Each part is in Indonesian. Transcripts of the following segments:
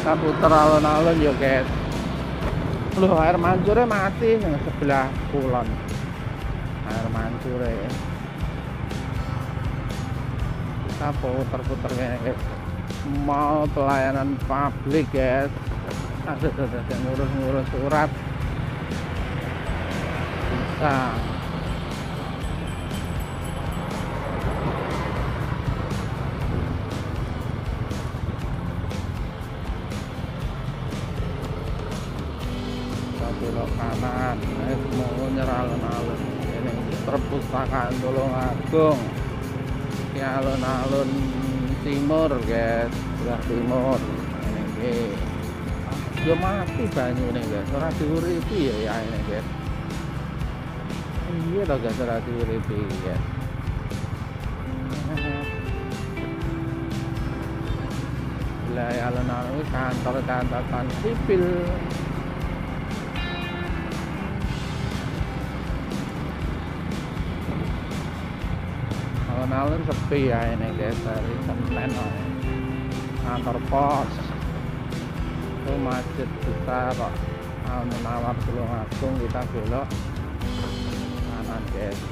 kita putar alun-alun ya guys. Loh, air mancurnya mati yang sebelah kulon. Air mancurnya kita putar-putar kayak guys, mau pelayanan publik guys. Ada yang ngurus-ngurus surat bisa. Belok kanan, mau nyerah alun-alun. Ini perpustakaan Tulungagung, ini alun-alun timur guys, sebelah timur. Ini yo mati banyu nih guys, ora diuripi ya ini guys. Iya loh guys, ora diuripi ya. Wilayah alun-alun kantor catatan sipil. Alun-alun sepi ya ini guys, dari Senin kantor pos itu masjid besar Al-Munawwar Tulungagung, kita belok kanan guys.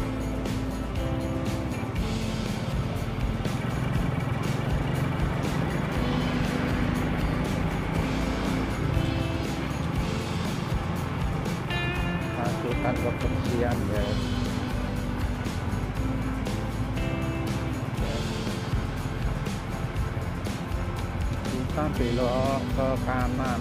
Lakukan kebersihan guys. Kita belok ke kanan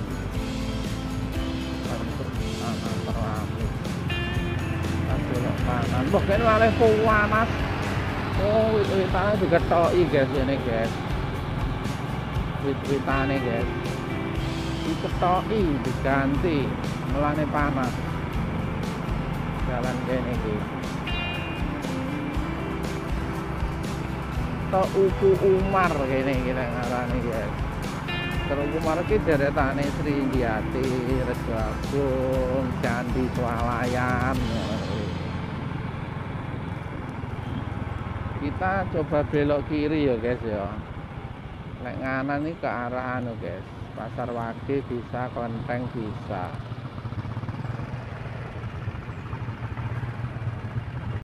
untuk kanan terlalu. Kita belok kanan. Wah, ini malah panas. Oh, wit-witannya digetoki guys ini guys. Wit-witannya guys diketoki, diganti, melane panas. Jalan kene iki. Uku Umar kene kita ngarani guys. Terus Umar ki deretane Srinjati, Rejo Agung, Candi Swalayan. Kita coba belok kiri ya guys ya. Nek nganan ini ke arah anu guys, Pasar Wage bisa, Klenteng bisa.